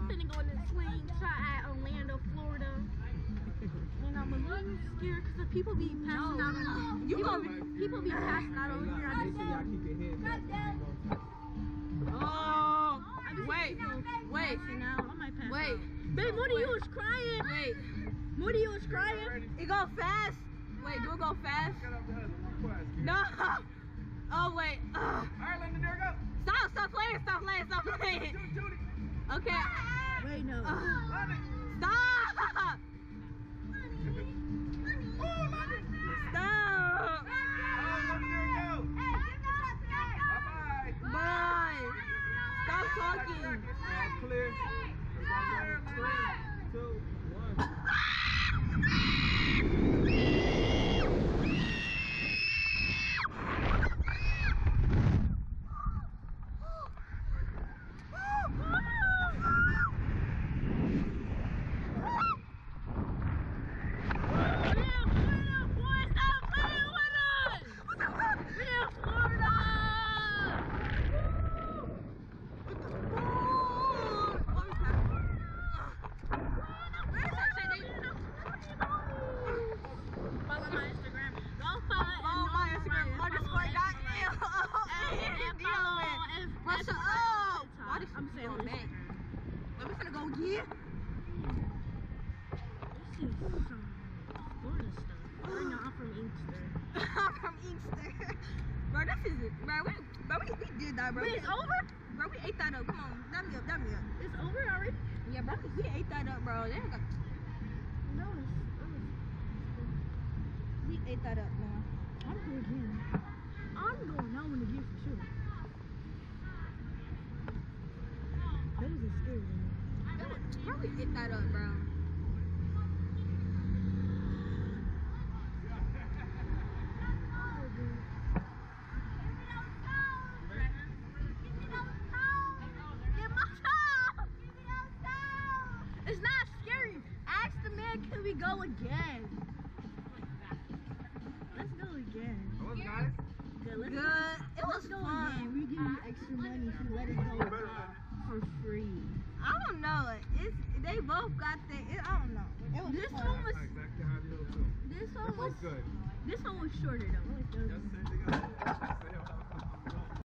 finna go in the slingshot at Orlando, Florida. And I'm a little scared because people be passing out. People be passing out over here. Oh, wait. Babe, Moody, you was crying. Wait. Moody, you was crying. It go fast. Wait, do it go fast? No. Oh, wait. Alright, let the door go. Stop playing. Okay. Wait, no. Stop. Stop. Bye. Stop talking. Clear. 3, 2, 1. I'm saying back. Where we finna go again? This is some Florida stuff. Right now, I'm from Inkster. I'm from Inkster. Bro, this is it. Bro, we did that, bro. Wait, it's over? Bro, we ate that up. Come on, dab me up. It's over already? Yeah, bro, we ate that up, bro. They got... No, we ate that up, man. I'm going again. I'm going that one again for sure. That was a scary one. Bro, we ate that up, bro. It's not scary. Ask the man, can we go again? Let's go again. How was it, guys? Good. It was go fun. again. We give you extra money if you let us go for free. I don't know. They both got I don't know. It was This fun. one was. Exactly how I feel too. This one was good. This one was shorter though. Yes, same thing.